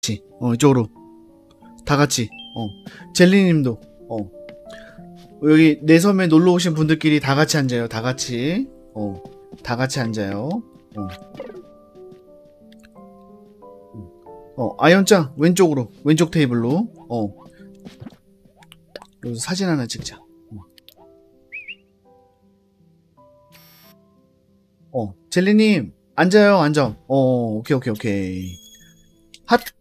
같이. 이쪽으로. 다 같이. 젤리님도. 여기 내 섬에 놀러 오신 분들끼리 다 같이 앉아요. 다 같이. 다 같이 앉아요. 아이언짱 왼쪽으로. 왼쪽 테이블로. 여기서 사진 하나 찍자. 젤리님 앉아요. 앉아. 오케이. 핫.